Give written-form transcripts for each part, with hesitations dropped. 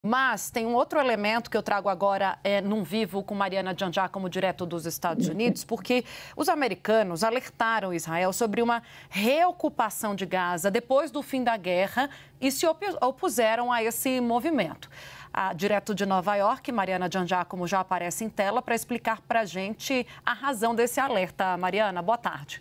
Mas tem um outro elemento que eu trago agora num vivo com Mariana Giangiacomo, direto dos Estados Unidos, porque os americanos alertaram Israel sobre uma reocupação de Gaza depois do fim da guerra e se opuseram a esse movimento. Direto de Nova York, Mariana Giangiacomo já aparece em tela para explicar para a gente a razão desse alerta. Mariana, boa tarde.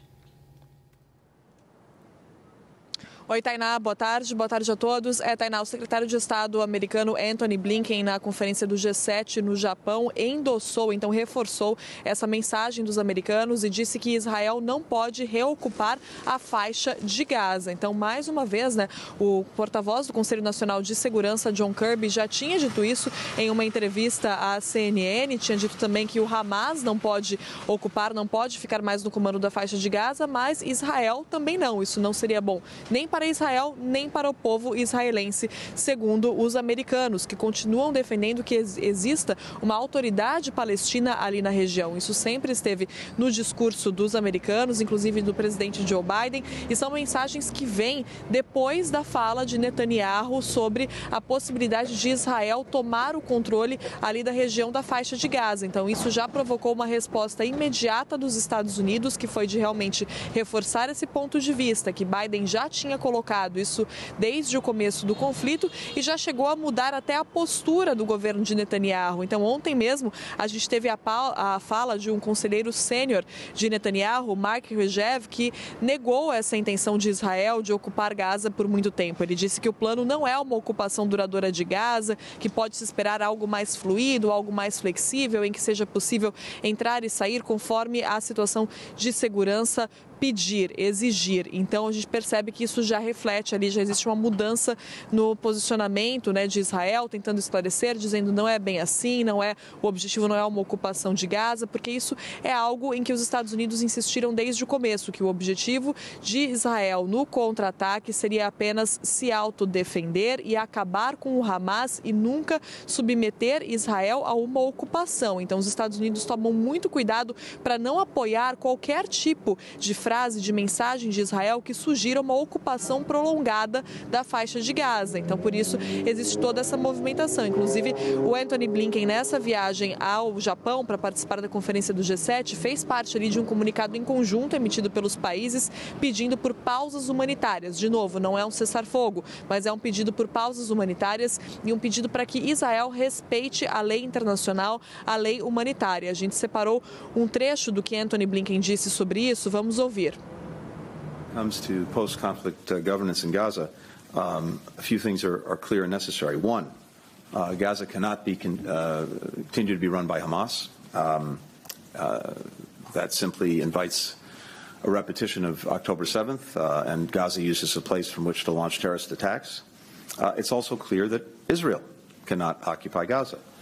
Oi, Tainá, boa tarde a todos. Tainá, o secretário de Estado americano Antony Blinken, na conferência do G7 no Japão, endossou, então reforçou essa mensagem dos americanos e disse que Israel não pode reocupar a faixa de Gaza. Então, mais uma vez, o porta-voz do Conselho Nacional de Segurança, John Kirby, já tinha dito isso em uma entrevista à CNN, tinha dito também que o Hamas não pode ocupar, não pode ficar mais no comando da faixa de Gaza, mas Israel também não. Isso não seria bom nem para Israel, nem para o povo israelense, segundo os americanos, que continuam defendendo que exista uma autoridade palestina ali na região. Isso sempre esteve no discurso dos americanos, inclusive do presidente Joe Biden, e são mensagens que vêm depois da fala de Netanyahu sobre a possibilidade de Israel tomar o controle ali da região da faixa de Gaza. Então, isso já provocou uma resposta imediata dos Estados Unidos, que foi de realmente reforçar esse ponto de vista, que Biden já tinha colocado isso desde o começo do conflito e já chegou a mudar até a postura do governo de Netanyahu. Então, ontem mesmo, a gente teve a fala de um conselheiro sênior de Netanyahu, Mark Regev, que negou essa intenção de Israel de ocupar Gaza por muito tempo. Ele disse que o plano não é uma ocupação duradoura de Gaza, que pode se esperar algo mais fluido, algo mais flexível, em que seja possível entrar e sair conforme a situação de segurança pedir, exigir. Então, a gente percebe que isso já reflete ali, já existe uma mudança no posicionamento de Israel, tentando esclarecer, dizendo não é bem assim, o objetivo não é uma ocupação de Gaza, porque isso é algo em que os Estados Unidos insistiram desde o começo, que o objetivo de Israel no contra-ataque seria apenas se autodefender e acabar com o Hamas e nunca submeter Israel a uma ocupação. Então, os Estados Unidos tomam muito cuidado para não apoiar qualquer tipo de frase, de mensagem de Israel que sugira uma ocupação prolongada da faixa de Gaza. Então, por isso, existe toda essa movimentação. Inclusive, o Antony Blinken, nessa viagem ao Japão para participar da conferência do G7, fez parte ali de um comunicado em conjunto emitido pelos países pedindo por pausas humanitárias. De novo, não é um cessar-fogo, mas é um pedido por pausas humanitárias e um pedido para que Israel respeite a lei internacional, a lei humanitária. A gente separou um trecho do que Antony Blinken disse sobre isso. Vamos ouvir. Comes to post-conflict governance in Gaza, a few things are clear and necessary. One, Gaza cannot be continue to be run by Hamas. That simply invites a repetition of October 7th, and Gaza uses a place from which to launch terrorist attacks. It's also clear that Israel cannot occupy Gaza.